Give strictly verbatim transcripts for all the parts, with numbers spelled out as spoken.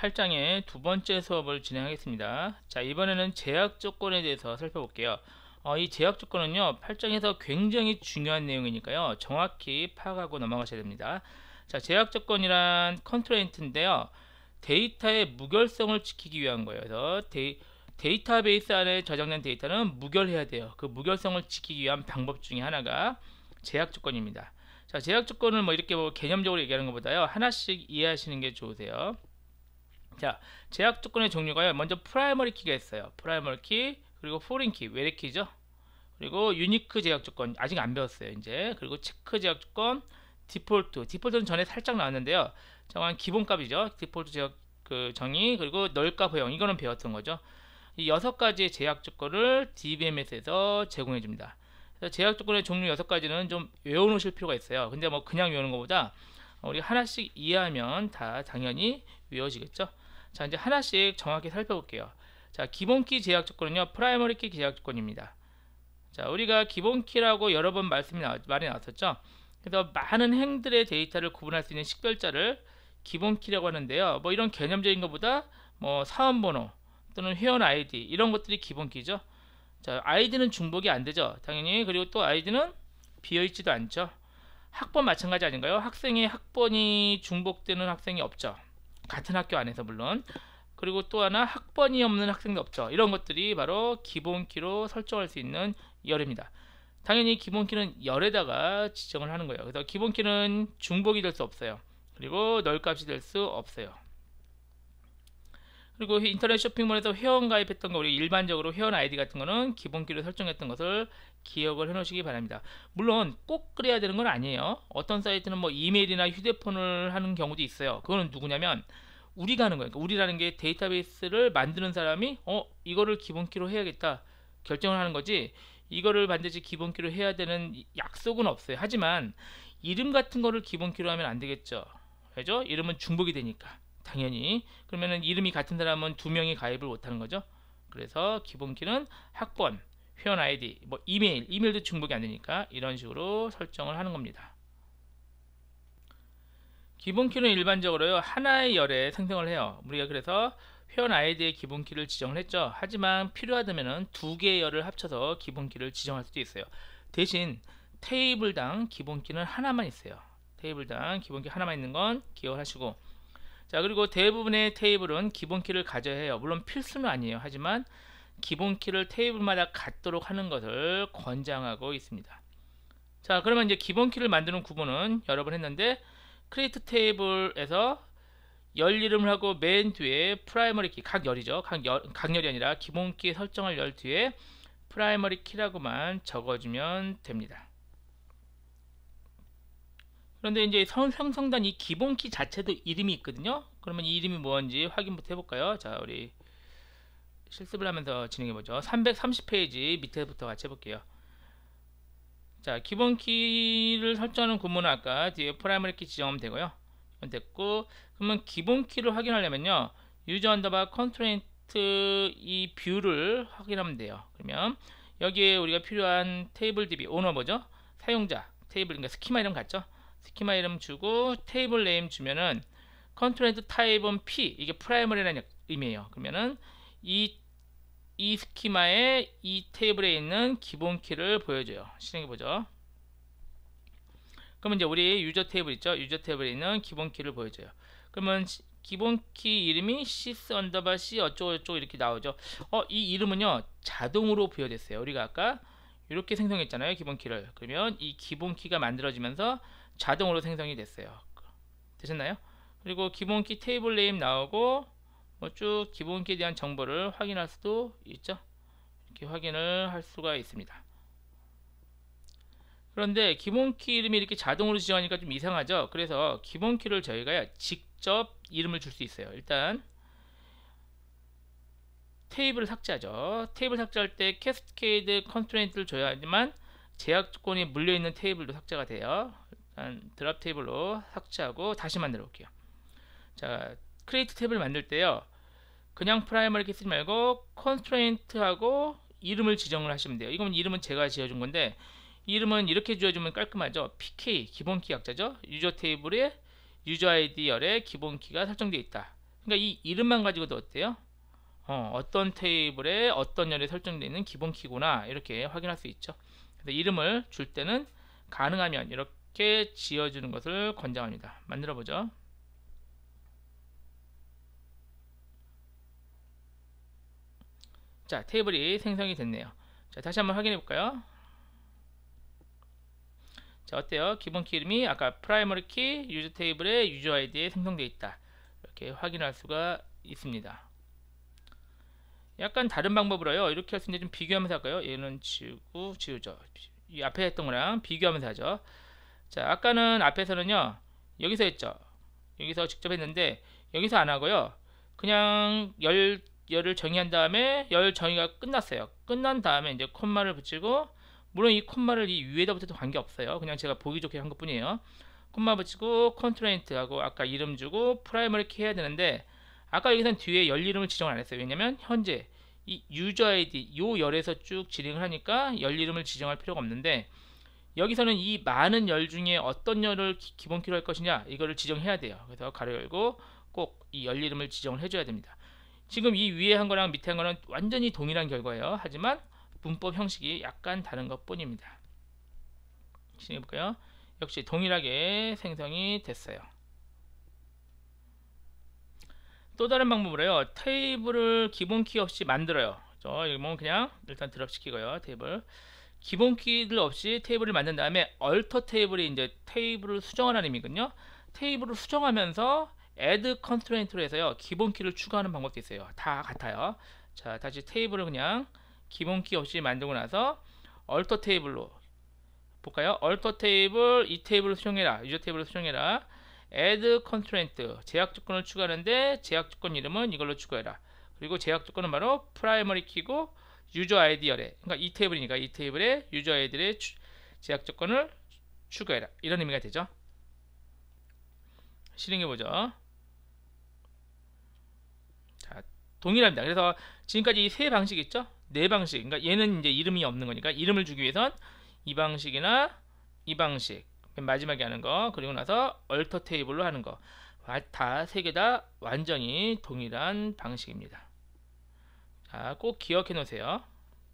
팔 장의 두 번째 수업을 진행하겠습니다. 자, 이번에는 제약 조건에 대해서 살펴볼게요. 어, 이 제약 조건은요, 팔 장에서 굉장히 중요한 내용이니까요, 정확히 파악하고 넘어가셔야 됩니다. 자, 제약 조건이란 컨트레인트인데요, 데이터의 무결성을 지키기 위한 거예요. 그래서 데이, 데이터베이스 안에 저장된 데이터는 무결해야 돼요. 그 무결성을 지키기 위한 방법 중에 하나가 제약 조건입니다. 자, 제약 조건을 뭐 이렇게 뭐 개념적으로 얘기하는 것보다요, 하나씩 이해하시는 게 좋으세요. 자, 제약 조건의 종류가요, 먼저 프라이머리 키가 있어요. 프라이머리 키, 그리고 포린 키, 외래 키죠. 그리고 유니크 제약 조건, 아직 안 배웠어요 이제. 그리고 체크 제약 조건, 디폴트, 디폴트는 전에 살짝 나왔는데요, 정한 기본값이죠. 디폴트 제약 그 정의, 그리고 널값 허용, 이거는 배웠던 거죠. 이 여섯 가지의 제약 조건을 디비엠에스에서 제공해 줍니다. 제약 조건의 종류 여섯 가지는 좀 외워놓으실 필요가 있어요. 근데 뭐 그냥 외우는 것보다 우리 하나씩 이해하면 다 당연히 외워지겠죠. 자, 이제 하나씩 정확히 살펴볼게요. 자, 기본키 제약 조건은요, 프라이머리 키 제약 조건입니다. 자, 우리가 기본키라고 여러 번 말씀이 나, 말이 나왔었죠. 그래서 많은 행들의 데이터를 구분할 수 있는 식별자를 기본키라고 하는데요, 뭐 이런 개념적인 것보다 뭐 사원번호 또는 회원 아이디 이런 것들이 기본키죠. 자, 아이디는 중복이 안 되죠, 당연히. 그리고 또 아이디는 비어있지도 않죠. 학번 마찬가지 아닌가요? 학생의 학번이 중복되는 학생이 없죠, 같은 학교 안에서 물론. 그리고 또 하나, 학번이 없는 학생도 없죠. 이런 것들이 바로 기본키로 설정할 수 있는 열입니다. 당연히 기본키는 열에다가 지정을 하는 거예요. 그래서 기본키는 중복이 될 수 없어요. 그리고 널값이 될 수 없어요. 그리고 인터넷 쇼핑몰에서 회원 가입했던 거, 우리 일반적으로 회원 아이디 같은 거는 기본키로 설정했던 것을 기억을 해 놓으시기 바랍니다. 물론 꼭 그래야 되는 건 아니에요. 어떤 사이트는 뭐 이메일이나 휴대폰을 하는 경우도 있어요. 그거는 누구냐면 우리가 하는 거예요. 그러니까 우리라는 게 데이터베이스를 만드는 사람이 어 이거를 기본키로 해야겠다 결정을 하는 거지, 이거를 반드시 기본키로 해야 되는 약속은 없어요. 하지만 이름 같은 거를 기본키로 하면 안 되겠죠. 왜죠? 이름은 중복이 되니까. 당연히. 그러면은 이름이 같은 사람은 두 명이 가입을 못하는 거죠. 그래서 기본키는 학번, 회원 아이디, 뭐 이메일, 이메일도 중복이 안 되니까 이런 식으로 설정을 하는 겁니다. 기본키는 일반적으로요, 하나의 열에 생성을 해요. 우리가 그래서 회원 아이디의 기본키를 지정을 했죠. 하지만 필요하다면 두 개의 열을 합쳐서 기본키를 지정할 수도 있어요. 대신 테이블당 기본키는 하나만 있어요. 테이블당 기본키 하나만 있는 건 기억을 하시고, 자, 그리고 대부분의 테이블은 기본키를 가져야 해요. 물론 필수는 아니에요. 하지만 기본키를 테이블마다 갖도록 하는 것을 권장하고 있습니다. 자, 그러면 이제 기본키를 만드는 구분은 여러 번 했는데, 크리에이트 테이블에서 열 이름을 하고 맨 뒤에 프라이머리 키, 각 열이죠. 각, 열, 각 열이 아니라 기본키 설정할 열 뒤에 프라이머리 키라고만 적어주면 됩니다. 그런데 이제 형성단 이 기본키 자체도 이름이 있거든요. 그러면 이 이름이 뭔지 확인부터 해볼까요? 자, 우리 실습을 하면서 진행해보죠. 삼백삼십 페이지 밑에부터 같이 해볼게요. 자, 기본키를 설정하는 구문은 아까 뒤에 프라이머리 키 지정하면 되고요. 이건 됐고, 그러면 기본키를 확인하려면요, 유저 언더바 컨트레인트 이 뷰를 확인하면 돼요. 그러면 여기에 우리가 필요한 테이블 디비 오너 뭐죠? 사용자 테이블, 그러니까 스키마 이름 같죠? 스키마 이름 주고 테이블 네임 주면은 컨트레인트 타입은 P, 이게 프라이머리라는 의미예요. 그러면은 이, 이 스키마의 이 테이블에 있는 기본키를 보여줘요. 실행해보죠. 그러면 이제 우리 유저 테이블 있죠? 유저 테이블에 있는 기본키를 보여줘요. 그러면 기본키 이름이 sys 언더바 c 어쩌고저쩌고 이렇게 나오죠. 어, 이 이름은요, 자동으로 부여됐어요. 우리가 아까 이렇게 생성했잖아요, 기본키를. 그러면 이 기본키가 만들어지면서 자동으로 생성이 됐어요. 되셨나요? 그리고 기본키 테이블 네임 나오고 뭐 쭉 기본키에 대한 정보를 확인할 수도 있죠. 이렇게 확인을 할 수가 있습니다. 그런데 기본키 이름이 이렇게 자동으로 지정하니까 좀 이상하죠. 그래서 기본키를 저희가 직접 이름을 줄 수 있어요. 일단 테이블을 삭제하죠. 테이블 삭제할 때 캐스케이드 컨스트레인트를 줘야 하지만 제약 조건이 물려있는 테이블도 삭제가 돼요. 일단 드랍 테이블로 삭제하고 다시 만들어 볼게요. 자, 크리에이트 테이블 만들 때요, 그냥 프라이머리 키 쓰지 말고 컨스트레인트하고 이름을 지정을 하시면 돼요. 이건 이름은 제가 지어준 건데, 이름은 이렇게 지어주면 깔끔하죠. 피케이 기본키 약자죠. 유저 테이블에 유저 아이디 열에 기본키가 설정되어 있다. 그러니까 이 이름만 가지고도 어때요? 어, 어떤 테이블에 어떤 열에 설정되어 있는 기본 키구나 이렇게 확인할 수 있죠. 그래서 이름을 줄 때는 가능하면 이렇게 지어주는 것을 권장합니다. 만들어 보죠. 자, 테이블이 생성이 됐네요. 자, 다시 한번 확인해 볼까요? 자, 어때요? 기본 키 이름이 아까 프라이머리 키 유저 테이블의 유저 아이디에 생성되어 있다. 이렇게 확인할 수가 있습니다. 약간 다른 방법으로요. 이렇게 할 수 있는데 좀 비교하면서 할까요? 얘는 지우고 지우죠. 이 앞에 했던 거랑 비교하면서 하죠. 자, 아까는 앞에서는요. 여기서 했죠. 여기서 직접 했는데 여기서 안 하고요. 그냥 열 열을 정의한 다음에 열 정의가 끝났어요. 끝난 다음에 이제 콤마를 붙이고, 물론 이 콤마를 이 위에다 붙여도 관계없어요. 그냥 제가 보기 좋게 한 것뿐이에요. 콤마 붙이고 컨트레인트 하고 아까 이름 주고 프라이머리 키 해야 되는데, 아까 여기서는 뒤에 열 이름을 지정을 안 했어요. 왜냐면 현재 이 유저 아이디 요 열에서 쭉 진행을 하니까 열 이름을 지정할 필요가 없는데, 여기서는 이 많은 열 중에 어떤 열을 기, 기본 키로 할 것이냐 이거를 지정해야 돼요. 그래서 가로 열고 꼭 이 열 이름을 지정을 해줘야 됩니다. 지금 이 위에 한 거랑 밑에 한 거는 완전히 동일한 결과예요. 하지만 문법 형식이 약간 다른 것 뿐입니다. 실행해 볼까요? 역시 동일하게 생성이 됐어요. 또 다른 방법으로요. 테이블을 기본 키 없이 만들어요. 저 여기 보면 그냥 일단 드랍 시키고요. 테이블 기본 키들 없이 테이블을 만든 다음에 alter 테이블이 이제 테이블을 수정하는 의미거든요. 테이블을 수정하면서 add constraint로 해서요. 기본 키를 추가하는 방법도 있어요. 다 같아요. 자, 다시 테이블을 그냥 기본 키 없이 만들고 나서 alter 테이블로 볼까요? alter 테이블 이 테이블을 수정해라. 유저 테이블을 수정해라. add constraint 제약 조건을 추가하는데 제약 조건 이름은 이걸로 추가해라. 그리고 제약 조건은 바로 primary 키고 유저 아이디 열에, 그러니까 이 테이블이니까 이 테이블에 유저 아이디의 제약 조건을 추가해라. 이런 의미가 되죠. 실행해 보죠. 자, 동일합니다. 그래서 지금까지 이 세 방식 있죠? 네 방식. 그러니까 얘는 이제 이름이 없는 거니까 이름을 주기 위해선 이 방식이나 이 방식, 맨 마지막에 하는 거, 그리고 나서 alter 테이블로 하는 거, 다 세 개 다 완전히 동일한 방식입니다. 자, 꼭 기억해 놓으세요.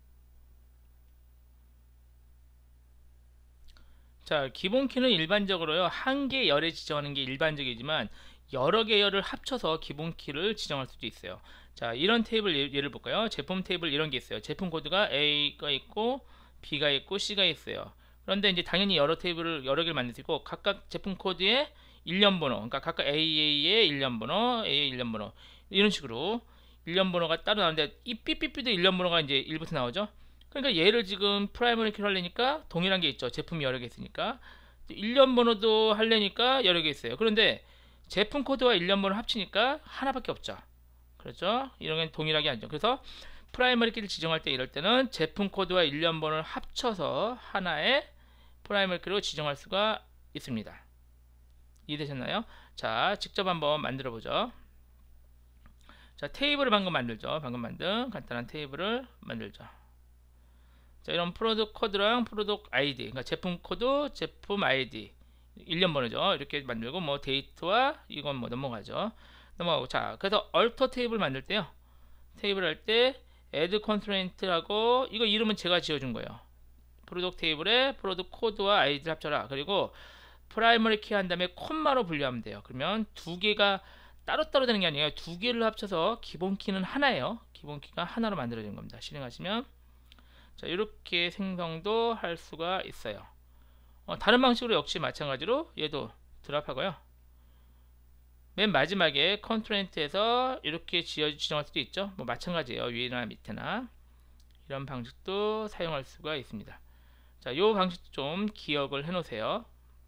자, 기본 키는 일반적으로요, 한 개 열에 지정하는 게 일반적이지만 여러 개 열을 합쳐서 기본 키를 지정할 수도 있어요. 자, 이런 테이블 예, 예를 볼까요? 제품 테이블 이런 게 있어요. 제품 코드가 A가 있고 B가 있고 C가 있어요. 그런데 이제 당연히 여러 테이블을 여러 개를 만들 수 있고, 각각 제품 코드에 일련 번호, 그러니까 각각 에이에이의 일련 번호, A의 일련 번호, 이런 식으로 일련 번호가 따로 나오는데, 이 삐삐삐도 일련 번호가 이제 일부터 나오죠. 그러니까 얘를 지금 프라이머리 키로 하려니까 동일한 게 있죠. 제품이 여러 개 있으니까. 일련 번호도 하려니까 여러 개 있어요. 그런데 제품 코드와 일련 번호 합치니까 하나밖에 없죠. 그렇죠? 이런 게 동일하게 아니죠. 그래서 프라이머리 키를 지정할 때, 이럴 때는 제품 코드와 일련 번호를 합쳐서 하나의 프라이머리 키로 지정할 수가 있습니다. 이해되셨나요? 자, 직접 한번 만들어 보죠. 자, 테이블을 방금 만들죠. 방금 만든 간단한 테이블을 만들죠. 자, 이런 프로덕트 코드랑 프로덕트 아이디, 그러니까 제품 코드, 제품 아이디, 일련 번호죠. 이렇게 만들고, 뭐 데이트와 이건 뭐 넘어가죠. 넘어가고, 자, 그래서 alter 테이블 만들 때요. 테이블 할 때 add constraint라고, 이거 이름은 제가 지어준 거예요. 프로덕트 테이블에 프로덕트 코드와 아이디를 합쳐라. 그리고 프라이머리 키 한 다음에 콤마로 분류하면 돼요. 그러면 두 개가 따로따로 되는 게 아니에요. 두 개를 합쳐서 기본 키는 하나예요. 기본 키가 하나로 만들어진 겁니다. 실행하시면 자, 이렇게 생성도 할 수가 있어요. 어, 다른 방식으로 역시 마찬가지로 얘도 드랍하고요. 맨 마지막에 컨트레인트에서 이렇게 지어, 지정할 수도 있죠. 뭐 마찬가지예요. 위나 밑에나 이런 방식도 사용할 수가 있습니다. 자, 요 방식도 좀 기억을 해 놓으세요.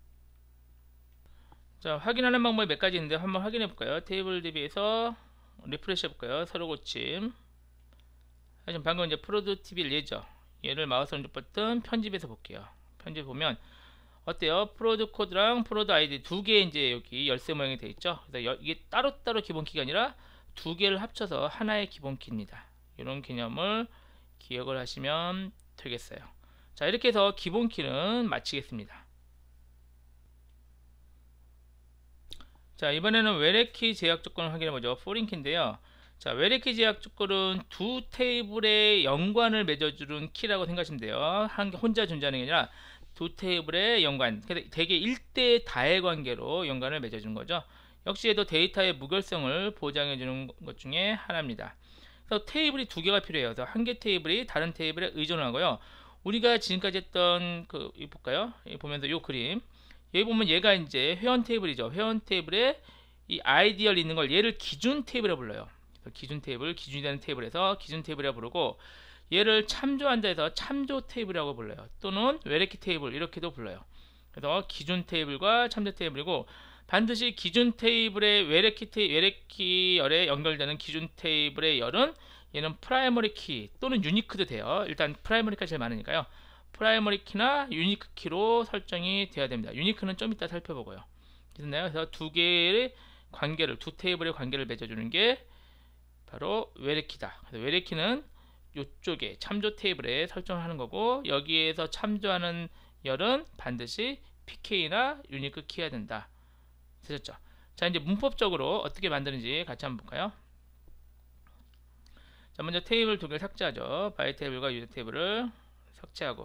자, 확인하는 방법이 몇 가지 있는데 한번 확인해 볼까요? 테이블 디비에서 리프레시 해 볼까요? 서로 고침. 하지만 방금 이제 프로듀 티비를 예죠. 얘를 마우스 오른쪽 버튼 편집해서 볼게요. 편집 보면 어때요? 프로듀 코드랑 프로듀 아이디 두 개 이제 여기 열쇠 모양이 되어 있죠. 그래서 여, 이게 따로따로 기본 키가 아니라 두 개를 합쳐서 하나의 기본 키입니다. 이런 개념을 기억을 하시면 되겠어요. 자, 이렇게 해서 기본 키는 마치겠습니다. 자, 이번에는 외래키 제약 조건을 확인해 보죠. 포린 키인데요. 자, 외래키 제약 조건은 두 테이블의 연관을 맺어주는 키라고 생각하시면 돼요. 한 개 혼자 존재하는 게 아니라 두 테이블의 연관, 대개 일 대 다의 관계로 연관을 맺어주는 거죠. 역시 얘도 데이터의 무결성을 보장해 주는 것 중에 하나입니다. 그래서 테이블이 두 개가 필요해요. 그래서 한 개 테이블이 다른 테이블에 의존하고요. 우리가 지금까지 했던 그 이 볼까요? 이 보면서 이 그림, 여기 보면 얘가 이제 회원 테이블이죠. 회원 테이블에 이 아이디얼 있는 걸 얘를 기준 테이블이라고 불러요. 기준 테이블, 기준이 되는 테이블에서 기준 테이블이라고 부르고, 얘를 참조한다 해서 참조 테이블이라고 불러요. 또는 외래키 테이블 이렇게도 불러요. 그래서 기준 테이블과 참조 테이블이고, 반드시 기준 테이블의 외래키 테이, 외래키 열에 연결되는 기준 테이블의 열은 얘는 프라이머리 키 또는 유니크도 돼요. 일단 프라이머리가 제일 많으니까요. 프라이머리 키나 유니크 키로 설정이 돼야 됩니다. 유니크는 좀 이따 살펴보고요. 그래서 두 개의 관계를, 두 테이블의 관계를 맺어주는 게 바로 외래키다. 그래서 외래키는 이쪽에 참조 테이블에 설정하는 거고, 여기에서 참조하는 열은 반드시 피케이나 유니크 키여야 된다. 되셨죠? 자, 이제 문법적으로 어떻게 만드는지 같이 한번 볼까요? 자, 먼저 테이블 두 개를 삭제하죠. 바이 테이블과 유저 테이블을 삭제하고,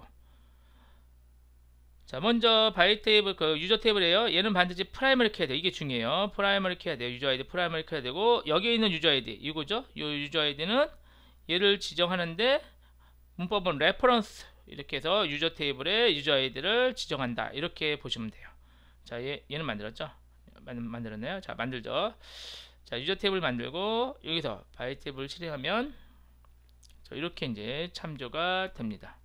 자, 먼저 바이 테이블, 그 유저 테이블이에요. 얘는 반드시 프라이머리 키 해야 돼요. 이게 중요해요. 프라이머리 키 해야 돼요. 유저 아이디 프라이머리 키 해야 되고, 여기에 있는 유저 아이디 이거죠. 이 유저 아이디는 얘를 지정하는데 문법은 레퍼런스 이렇게 해서 유저 테이블에 유저 아이디를 지정한다. 이렇게 보시면 돼요. 자, 얘, 얘는 만들었죠. 만, 만들었네요. 자, 만들죠. 자, 유저 테이블 만들고, 여기서 바이 테이블 실행하면 이렇게 이제 참조가 됩니다.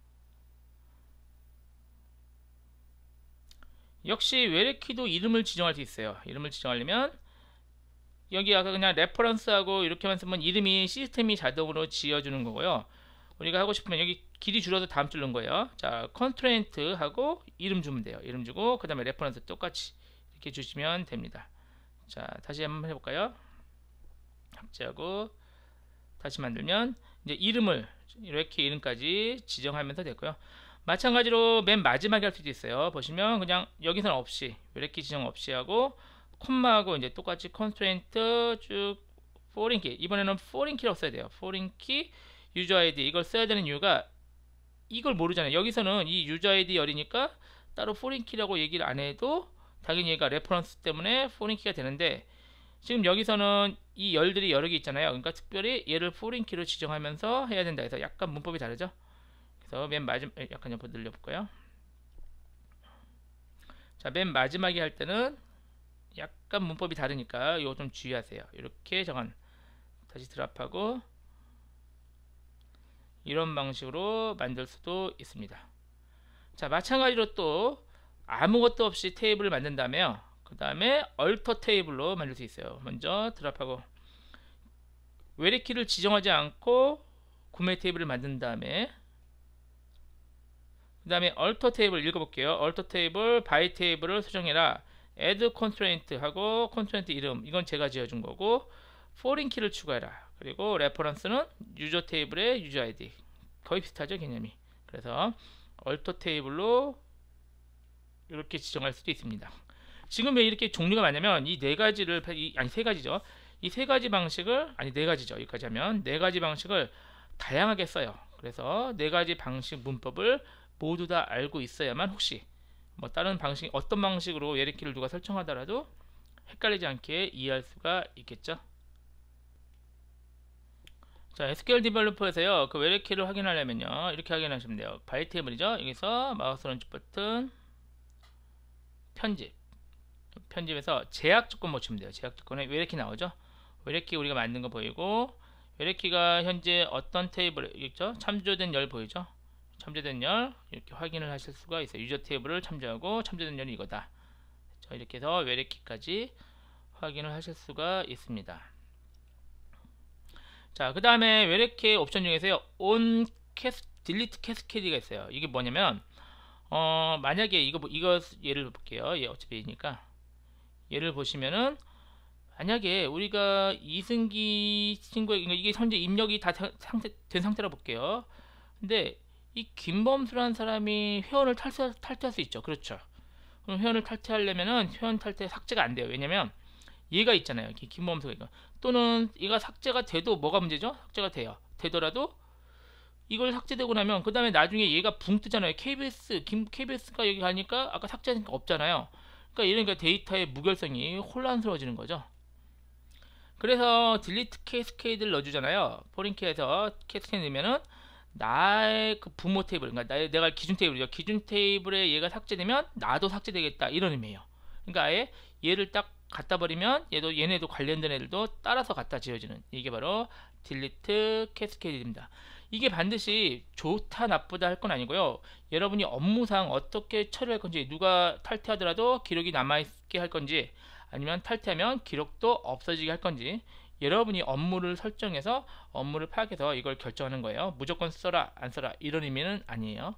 역시 외래키도 이름을 지정할 수 있어요. 이름을 지정하려면 여기 아까 그냥 레퍼런스하고 이렇게만 쓰면 이름이 시스템이 자동으로 지어주는 거고요. 우리가 하고 싶으면 여기 길이 줄여서 다음 줄 넣은 거예요. 자, 컨스트레인트 하고 이름 주면 돼요. 이름 주고 그 다음에 레퍼런스 똑같이 이렇게 주시면 됩니다. 자, 다시 한번 해볼까요? 삭제하고 다시 만들면 이제 이름을 이렇게 이름까지 지정하면서 됐고요. 마찬가지로 맨 마지막에 할 수도 있어요. 보시면 그냥 여기서는 없이, 외래키 지정 없이 하고 콤마하고 이제 똑같이 컨스트레인트 쭉 포린 키, 이번에는 포린 키라고 써야 돼요. 포린 키 유저 아이디 이걸 써야 되는 이유가 이걸 모르잖아요. 여기서는 이 유저 아이디 열이니까 따로 포린 키라고 얘기를 안 해도 당연히 얘가 레퍼런스 때문에 포린 키가 되는데, 지금 여기서는 이 열들이 여러 개 있잖아요. 그러니까 특별히 얘를 포린 키로 지정하면서 해야 된다 해서 약간 문법이 다르죠. 그래서 맨 마지막, 약간 옆으로 늘려볼까요? 자, 맨 마지막에 할 때는 약간 문법이 다르니까 이거 좀 주의하세요. 이렇게 정한, 다시 드랍하고 이런 방식으로 만들 수도 있습니다. 자, 마찬가지로 또 아무것도 없이 테이블을 만든다면 그 다음에 얼터 테이블로 만들 수 있어요. 먼저 드랍하고 외래키를 지정하지 않고 구매 테이블을 만든 다음에 그 다음에 얼터 테이블 읽어볼게요. 얼터 테이블 바이 테이블을 수정해라. add constraint 하고 constraint 이름, 이건 제가 지어준 거고, foreign 키를 추가해라. 그리고 레퍼런스는 유저 테이블의 유저 아이디, 거의 비슷하죠, 개념이. 그래서 얼터 테이블로 이렇게 지정할 수도 있습니다. 지금 왜 이렇게 종류가 많냐면 이 네 가지를, 아니 세 가지죠. 이 세 가지 방식을, 아니 네 가지죠. 여기까지 하면 네 가지 방식을 다양하게 써요. 그래서 네 가지 방식 문법을 모두 다 알고 있어야만 혹시 뭐 다른 방식, 어떤 방식으로 외래키를 누가 설정하더라도 헷갈리지 않게 이해할 수가 있겠죠. 자, 에스큐엘 디벨로퍼에서요, 그 외래키를 확인하려면요, 이렇게 확인하시면 돼요. 바이 테이블이죠. 여기서 마우스 오른쪽 버튼, 편집, 편집에서 제약 조건 보시면 돼요. 제약 조건에 외래키 나오죠. 외래키 우리가 만든 거 보이고, 외래키가 현재 어떤 테이블에 있죠? 참조된 열 보이죠? 참조된 열 이렇게 확인을 하실 수가 있어요. 유저 테이블을 참조하고 참조된 열이 이거다. 자, 이렇게 해서 외래키까지 확인을 하실 수가 있습니다. 자, 그 다음에 외래키 옵션 중에서요, on cas, delete cascade가 있어요. 이게 뭐냐면 어 만약에 이거 이거 예를 볼게요. 얘 어차피 얘니까 얘를 보시면은 만약에 우리가 이승기 친구의 이게 현재 입력이 다 상태, 된 상태로 볼게요. 근데 이 김범수라는 사람이 회원을 탈퇴, 탈퇴할 수 있죠. 그렇죠. 그럼 회원을 탈퇴하려면은 회원 탈퇴 삭제가 안 돼요. 왜냐면 얘가 있잖아요. 이렇게 기본함수가 이거. 또는 얘가 삭제가 돼도 뭐가 문제죠? 삭제가 돼요. 되더라도 이걸 삭제되고 나면 그 다음에 나중에 얘가 붕 뜨잖아요. 케이비에스 김 케이비에스가 여기 가니까 아까 삭제하니까 없잖아요. 그러니까 이러니까 데이터의 무결성이 혼란스러워지는 거죠. 그래서 딜리트 캐스케이드를 넣어주잖아요. 포린키에서 캐스케이드 넣으면은 나의 그 부모 테이블, 그러니까 나의 내가 기준 테이블이죠. 기준 테이블에 얘가 삭제되면 나도 삭제되겠다 이런 의미예요. 그러니까 아예 얘를 딱 갖다 버리면 얘도 얘네도 관련된 애들도 따라서 갖다 지어지는, 이게 바로 딜리트 캐스케이드입니다. 이게 반드시 좋다 나쁘다 할 건 아니고요. 여러분이 업무상 어떻게 처리할 건지, 누가 탈퇴하더라도 기록이 남아있게 할 건지, 아니면 탈퇴하면 기록도 없어지게 할 건지, 여러분이 업무를 설정해서 업무를 파악해서 이걸 결정하는 거예요. 무조건 써라 안 써라 이런 의미는 아니에요.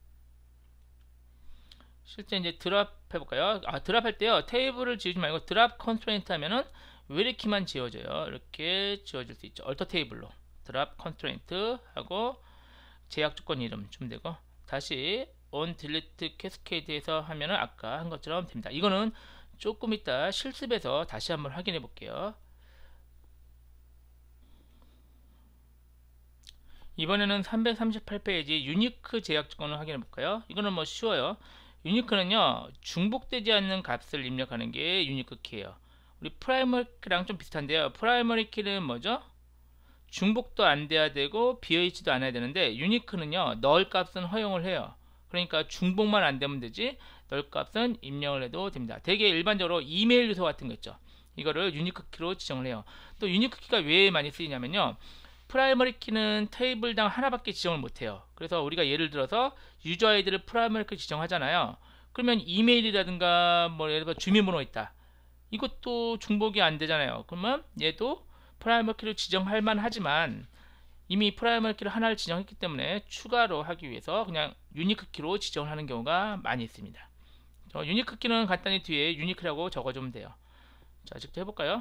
실제 이제 드랍 해볼까요? 아, 드랍 할 때요, 테이블을 지우지 말고 드랍 컨스트레인트 하면은 외래키만 지워져요. 이렇게 지워질 수 있죠. 얼터 테이블로 드랍 컨스트레인트 하고 제약 조건 이름 주면 되고, 다시 on delete cascade에서 하면은 아까 한 것처럼 됩니다. 이거는 조금 이따 실습에서 다시 한번 확인해 볼게요. 이번에는 삼백삼십팔 페이지 유니크 제약 조건을 확인해 볼까요? 이거는 뭐 쉬워요. 유니크는요, 중복되지 않는 값을 입력하는 게 유니크 키예요. 우리 프라이머리 키랑 좀 비슷한데요. 프라이머리 키는 뭐죠? 중복도 안 돼야 되고 비어있지도 않아야 되는데, 유니크는요, 널 값은 허용을 해요. 그러니까 중복만 안 되면 되지 널 값은 입력을 해도 됩니다. 되게 일반적으로 이메일 주소 같은 거 있죠. 이거를 유니크 키로 지정을 해요. 또 유니크 키가 왜 많이 쓰이냐면요, 프라이머리 키는 테이블당 하나밖에 지정을 못해요. 그래서 우리가 예를 들어서 유저 아이디를 프라이머리 키 지정하잖아요. 그러면 이메일이라든가 뭐 예를 들어 주민번호 있다, 이것도 중복이 안 되잖아요. 그러면 얘도 프라이머리 키로 지정할 만하지만 이미 프라이머리 키를 하나를 지정했기 때문에 추가로 하기 위해서 그냥 유니크 키로 지정을 하는 경우가 많이 있습니다. 유니크 키는 간단히 뒤에 유니크라고 적어주면 돼요. 자, 직접 해볼까요?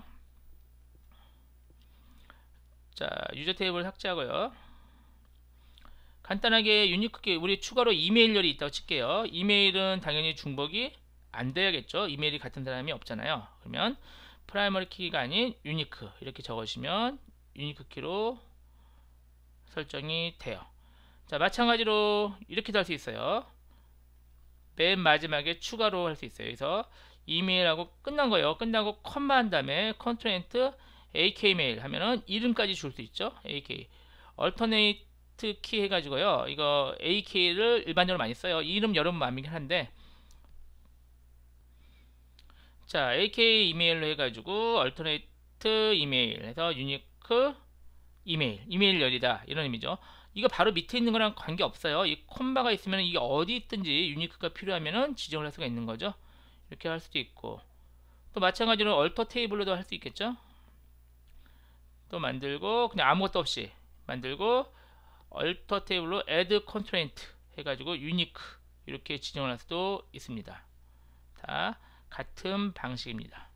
자, 유저 테이블 삭제하고요. 간단하게 유니크 키, 우리 추가로 이메일열이 있다고 칠게요. 이메일은 당연히 중복이 안 돼야겠죠. 이메일이 같은 사람이 없잖아요. 그러면 프라이머리 키가 아닌 유니크 이렇게 적으시면 유니크 키로 설정이 돼요. 자, 마찬가지로 이렇게도 할 수 있어요. 맨 마지막에 추가로 할 수 있어요. 그래서 이메일하고 끝난 거예요. 끝나고 컴마 한 다음에 컨트레인트 에이케이메일 하면은 이름까지 줄 수 있죠. 에이케이 얼터네이트 키 해가지고요, 이거 에이케이를 일반적으로 많이 써요. 이름 여러분 마음이긴 한데, 자, 에이케이 이메일로 해가지고 얼터네이트 이메일 해서 유니크 이메일, 이메일 열이다 이런 의미죠. 이거 바로 밑에 있는 거랑 관계 없어요. 이 콤마가 있으면 이게 어디 있든지 유니크가 필요하면은 지정을 할 수가 있는 거죠. 이렇게 할 수도 있고, 또 마찬가지로 얼터 테이블로도 할 수 있겠죠. 또 만들고 그냥 아무것도 없이 만들고 얼터 테이블로 add constraint 해가지고 유니크 이렇게 지정을 할 수도 있습니다. 다 같은 방식입니다.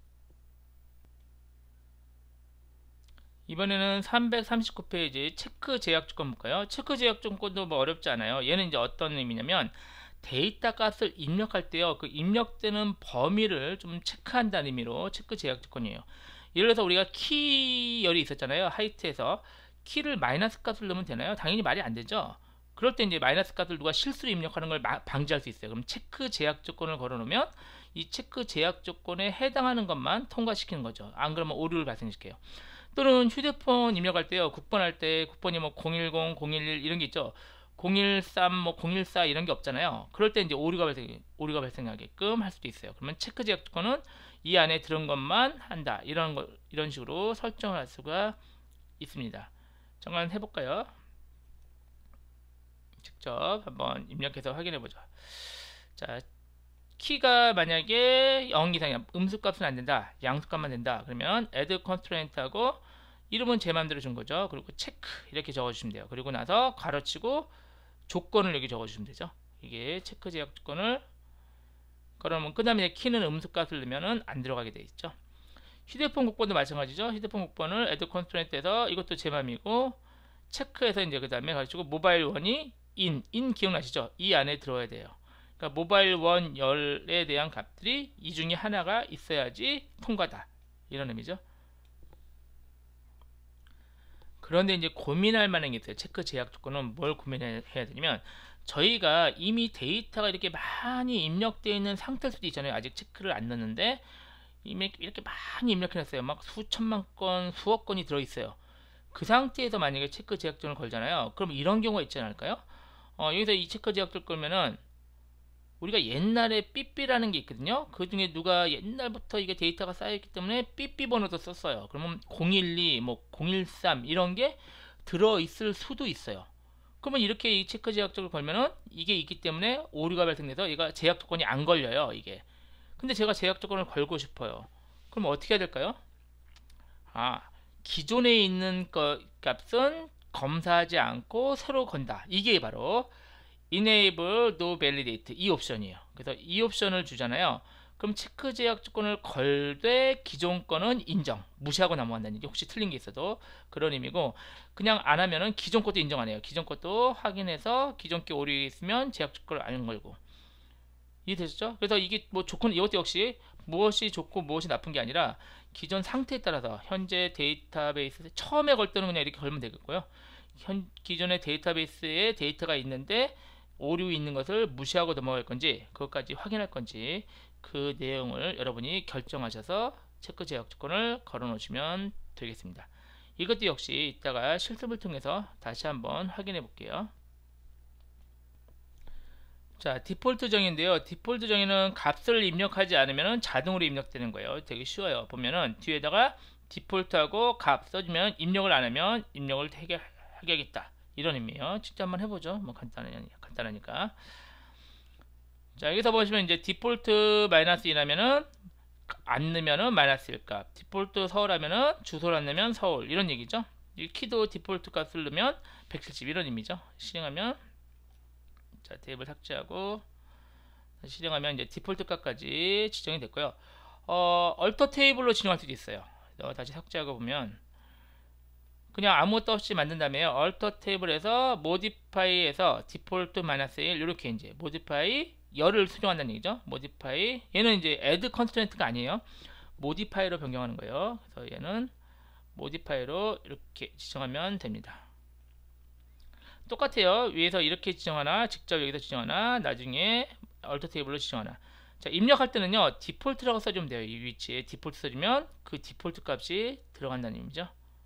이번에는 삼백삼십구 페이지 체크 제약 조건 볼까요? 체크 제약 조건도 뭐 어렵지 않아요. 얘는 이제 어떤 의미냐면, 데이터 값을 입력할 때요, 그 입력되는 범위를 좀 체크한다는 의미로 체크 제약 조건이에요. 예를 들어서 우리가 키열이 있었잖아요. 하이트에서 키를 마이너스 값을 넣으면 되나요? 당연히 말이 안 되죠. 그럴 때 이제 마이너스 값을 누가 실수로 입력하는 걸 방지할 수 있어요. 그럼 체크 제약 조건을 걸어 놓으면 이 체크 제약 조건에 해당하는 것만 통과시키는 거죠. 안 그러면 오류를 발생시켜요. 또는 휴대폰 입력할 때요, 국번할 때 국번이 뭐 공일공, 공일일 이런 게 있죠. 공일삼, 뭐 공일사 이런 게 없잖아요. 그럴 때 이제 오류가 발생, 오류가 발생하게끔 할 수도 있어요. 그러면 체크 제약 조건은 이 안에 들은 것만 한다, 이런 거, 이런 식으로 설정을 할 수가 있습니다. 잠깐 해볼까요? 직접 한번 입력해서 확인해 보죠. 자, 키가 만약에 영 이상이야, 음수값은 안 된다, 양수값만 된다, 그러면 add constraint 하고 이름은 제 맘대로 준 거죠. 그리고 체크 이렇게 적어주시면 돼요. 그리고 나서 가로치고 조건을 여기 적어주시면 되죠. 이게 체크 제약 조건을 그러면 그 다음에 키는 음수값을 넣으면 안 들어가게 돼 있죠. 휴대폰 국번도 마찬가지죠. 휴대폰 국번을 add constraint에서 이것도 제 맘이고 체크해서 이제 그 다음에 가지고 모바일 원이 in, in 기억나시죠? 이 안에 들어야 돼요. 그러니까 모바일 원 열에 대한 값들이 이 중에 하나가 있어야지 통과다, 이런 의미죠. 그런데 이제 고민할 만한 게 있어요. 체크 제약 조건은 뭘 고민해야 되냐면, 저희가 이미 데이터가 이렇게 많이 입력되어 있는 상태일 수도 있잖아요. 아직 체크를 안 넣었는데 이미 이렇게 많이 입력해놨어요. 막 수천만 건, 수억 건이 들어있어요. 그 상태에서 만약에 체크 제약 조건을 걸잖아요. 그럼 이런 경우가 있지 않을까요? 어, 여기서 이 체크 제약 조건을 걸면은 우리가 옛날에 삐삐라는 게 있거든요. 그 중에 누가 옛날부터 이게 데이터가 쌓여있기 때문에 삐삐 번호도 썼어요. 그러면 공일이, 뭐 공일삼 이런 게 들어있을 수도 있어요. 그러면 이렇게 이 체크 제약적을 걸면은 이게 있기 때문에 오류가 발생돼서 얘가 제약 조건이 안 걸려요. 이게. 근데 제가 제약 조건을 걸고 싶어요. 그럼 어떻게 해야 될까요? 아, 기존에 있는 거 값은 검사하지 않고 새로 건다. 이게 바로 enable no validate 이 옵션이에요. 그래서 이 옵션을 주잖아요. 그럼 체크 제약 조건을 걸되 기존 거는 인정, 무시하고 넘어간다는 얘기. 혹시 틀린 게 있어도 그런 의미고, 그냥 안 하면은 기존 것도 인정 안 해요. 기존 것도 확인해서 기존 게 오류 있으면 제약 조건을 안 걸고. 이해되셨죠? 그래서 이게 뭐 조건, 이것도 역시 무엇이 좋고 무엇이 나쁜 게 아니라 기존 상태에 따라서 현재 데이터베이스에 처음에 걸 때는 그냥 이렇게 걸면 되겠고요. 현 기존의 데이터베이스에 데이터가 있는데 오류 있는 것을 무시하고 넘어갈 건지 그것까지 확인할 건지 그 내용을 여러분이 결정하셔서 체크 제약 조건을 걸어 놓으시면 되겠습니다. 이것도 역시 이따가 실습을 통해서 다시 한번 확인해 볼게요. 자, 디폴트 정의인데요. 디폴트 정의는 값을 입력하지 않으면 자동으로 입력되는 거예요. 되게 쉬워요. 보면은 뒤에다가 디폴트하고 값 써주면 입력을 안 하면 입력을 되게 하게 하겠다. 이런 의미예요. 직접 한번 해보죠. 뭐 간단하니까. 간단하니까. 자, 여기서 보시면 이제 디폴트 마이너스 이라면은 안 넣으면은 마이너스 일 값. 디폴트 서울 하면은 주소를 안 넣으면 서울. 이런 얘기죠. 이 키도 디폴트 값을 넣으면 백칠십 이런 의미죠. 실행하면 자, 테이블 삭제하고 실행하면 이제 디폴트 값까지 지정이 됐고요. 어, 얼터 테이블로 지정할 수도 있어요. 다시 삭제하고 보면 그냥 아무것도 없이 만든 다음에 얼터 테이블에서 모디파이에서 디폴트 마이너스 일 이렇게 이제 모디파이 열을 수정한다는 얘기죠. 모디파이 얘는 이제 add 컨스트레인트가 아니에요. 모디파이로 변경하는 거예요. 그래서 얘는 모디파이로 이렇게 지정하면 됩니다. 똑같아요. 위에서 이렇게 지정하나 직접 여기서 지정하나 나중에 얼터 테이블로 지정하나. 자, 입력할 때는요 디폴트라고 써주면 돼요. 이 위치에 디폴트 써주면 그 디폴트 값이 들어간다는 의미죠.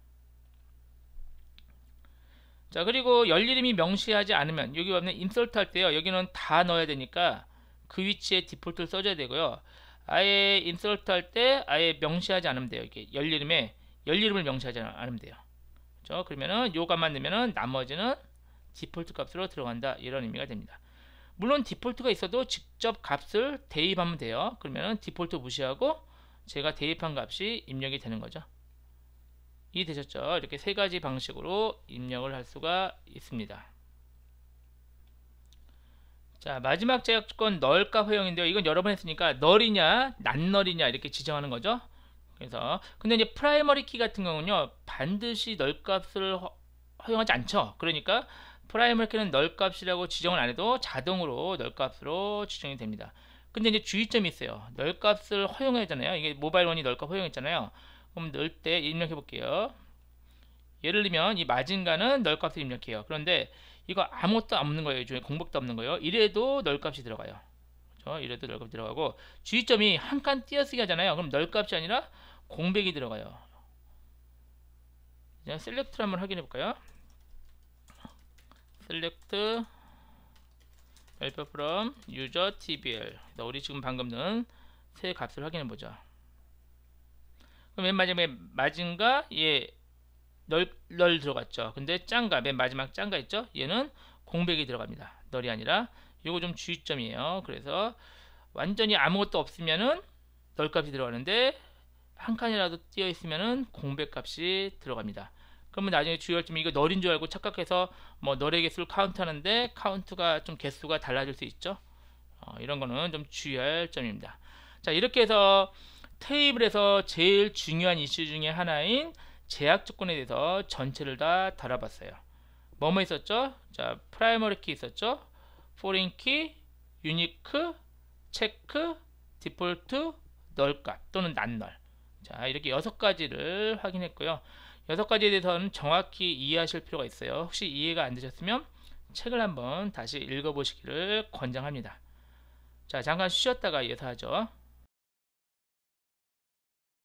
자, 그리고 열 이름이 명시하지 않으면 여기 보면 인서트 할 때요 여기는 다 넣어야 되니까 그 위치에 디폴트를 써줘야 되고요. 아예 인서트 할 때 아예 명시하지 않으면 돼요. 이게 열 이름에 열 이름을 명시하지 않으면 돼요. 그렇죠? 그러면은 요 값만 넣으면은 나머지는 디폴트 값으로 들어간다 이런 의미가 됩니다. 물론 디폴트가 있어도 직접 값을 대입하면 돼요. 그러면은 디폴트 무시하고 제가 대입한 값이 입력이 되는 거죠. 이해되셨죠? 이렇게 세 가지 방식으로 입력을 할 수가 있습니다. 자, 마지막 제약 조건 널 값 허용인데요. 이건 여러 번 했으니까 널이냐 난널이냐 이렇게 지정하는 거죠. 그래서 근데 이제 프라이머리 키 같은 경우는요 반드시 널 값을 허, 허용하지 않죠. 그러니까 프라이머리 키는 널 값이라고 지정을 안 해도 자동으로 널 값으로 지정이 됩니다. 근데 이제 주의점이 있어요. 널 값을 허용하잖아요. 이게 모바일원이 널 값 허용했잖아요. 그럼 넣을 때 입력해 볼게요. 예를 들면 이 마징가는 널 값을 입력해요. 그런데 이거 아무것도 없는 거예요. 중에 공백도 없는 거예요. 이래도 널 값이 들어가요. 그렇죠? 이래도 널 값이 들어가고 주의점이 한 칸 띄어쓰기 하잖아요. 그럼 널 값이 아니라 공백이 들어가요. 이제 셀렉트를 한번 확인해 볼까요? 셀렉트 help from user tbl. 우리 지금 방금 넣은 새 값을 확인해 보죠. 그럼 맨 마지막에 마징가 얘 널, 널 들어갔죠. 근데 짱가 맨 마지막 짱가 있죠. 얘는 공백이 들어갑니다. 널이 아니라. 요거 좀 주의점이에요. 그래서 완전히 아무것도 없으면은 널 값이 들어가는데 한 칸이라도 띄어 있으면은 공백 값이 들어갑니다. 그러면 나중에 주의할 점이 이거 널인 줄 알고 착각해서 뭐 널의 개수를 카운트 하는데 카운트가 좀 개수가 달라질 수 있죠. 어, 이런 거는 좀 주의할 점입니다. 자, 이렇게 해서 테이블에서 제일 중요한 이슈 중에 하나인 제약 조건에 대해서 전체를 다 다뤄봤어요. 뭐뭐 있었죠? 자, 프라이머리 키 있었죠? 포린 키, 유니크, 체크, 디폴트, 널값 또는 난널. 자, 이렇게 여섯 가지를 확인했고요. 여섯 가지에 대해서는 정확히 이해하실 필요가 있어요. 혹시 이해가 안 되셨으면 책을 한번 다시 읽어보시기를 권장합니다. 자, 잠깐 쉬었다가 이어서 하죠.